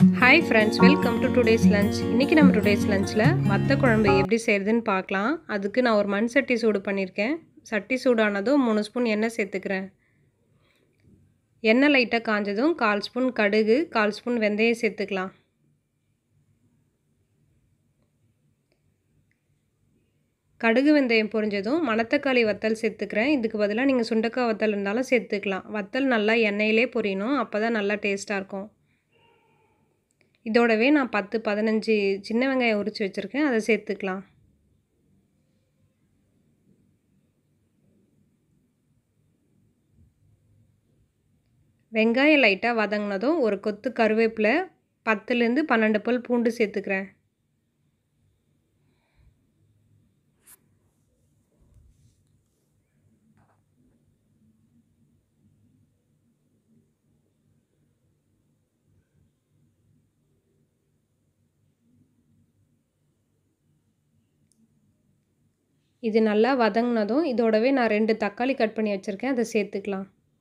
Hi friends, welcome to today's lunch. இன்னைக்கு நம்ம today's lunchல வத்த குழம்பு எப்படி செய்யறதுன்னு பார்க்கலாம். அதுக்கு நான் ஒரு மண் சட்டி சூடு பண்ணிருக்கேன். சட்டி சூடானதும் 3 ஸ்பூன் எண்ணெய் சேர்த்துக்கிறேன். எண்ணெய் லைட்டா காஞ்சதும் 1/4 ஸ்பூன் கடுகு, 1/4 ஸ்பூன் வெந்தயம் சேர்த்துக்கலாம். கடுகு வெந்தயம் பொரிஞ்சதும் மணத்தக்காளி வத்தல் சேர்த்துக்கிறேன். இதுக்கு பதிலா நீங்க சுண்டைக்காய் வத்தல் இருந்தாலும் சேர்த்துக்கலாம். வத்தல் நல்லா எண்ணெயிலே பொரியணும். அப்பதான் நல்லா டேஸ்டா இருக்கும். இதோடவே நான் 10-15 சின்ன வெங்காயம் உரிச்சு வச்சிருக்கேன். அதை சேர்த்துக்கலாம். வெங்காயம் லைட்டா வதங்கினதும் ஒரு கொத்து கருவேப்பிலை, 10லேருந்து 12 பல் பூண்டு சேர்த்துக்கிறேன். இது நல்லா வதங்கினதும் இதோடவே நான் 2 தக்காளி கட் பண்ணி வச்சிருக்கேன். அதை சேர்த்துக்கலாம்.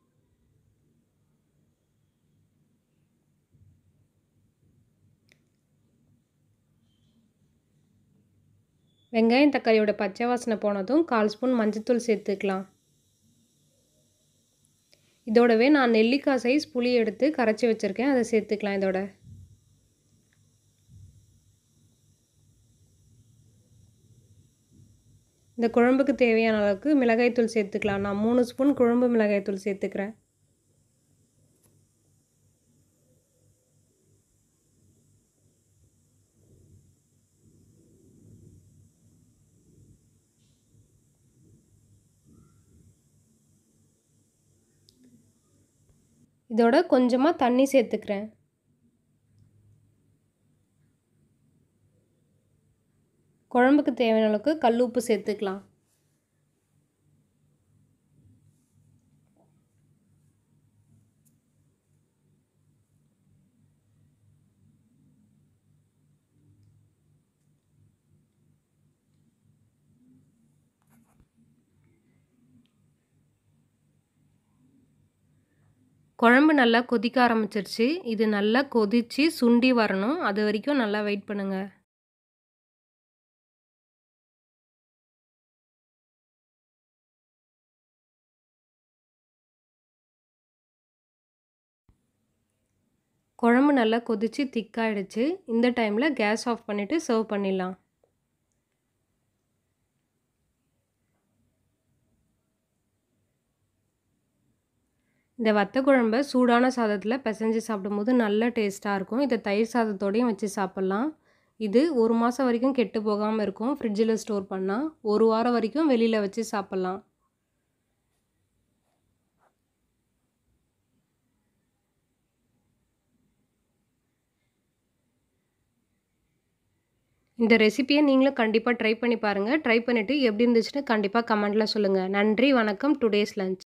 வெங்காயம் தக்காளியோட பச்சை வாசனை போனதும் 1/4 ஸ்பூன் மஞ்சள்தூள் சேர்த்துக்கலாம். இதோடவே நான் நெல்லிக்காய் சைஸ் புளி எடுத்து கரைச்சி வச்சிருக்கேன். அதை சேர்த்துக்கலாம். இதோட இந்த குழம்புக்கு தேவையான அளவுக்கு மிளகாய்த்தூள் சேர்த்துக்கலாம். நான் 3 ஸ்பூன் குழம்பு மிளகாய்த்தூள் சேர்த்துக்கிறேன். இதோட கொஞ்சமாக தண்ணி சேர்த்துக்கிறேன். குழம்புக்கு தேவையான அளவுக்கு கல் உப்பு சேர்த்துக்கலாம். குழம்பு நல்லா கொதிக்க ஆரம்பிச்சிருச்சு. இது நல்லா கொதிச்சு சுண்டி வரணும். அது வரைக்கும் நல்லா வெயிட் பண்ணுங்க. குழம்பு நல்லா கொதிச்சு திக்காயிடுச்சு. இந்த டைமில் கேஸ் ஆஃப் பண்ணிவிட்டு சர்வ் பண்ணிடலாம். இந்த வத்த குழம்பை சூடான சாதத்தில் பிசைஞ்சு சாப்பிடும்போது நல்ல டேஸ்ட்டாக இருக்கும். இதை தயிர் சாதத்தோடையும் வச்சு சாப்பிட்லாம். இது 1 மாதம் வரைக்கும் கெட்டு போகாமல் இருக்கும். ஃப்ரிட்ஜில் ஸ்டோர் பண்ணால் 1 வாரம் வரைக்கும் வெளியில் வச்சு சாப்பிட்லாம். இந்த ரெசிபியை நீங்களும் கண்டிப்பாக ட்ரை பண்ணி பாருங்கள். ட்ரை பண்ணிவிட்டு எப்படி இருந்துச்சுன்னு கண்டிப்பாக கமெண்ட்டில் சொல்லுங்கள். நன்றி, வணக்கம். Today's lunch.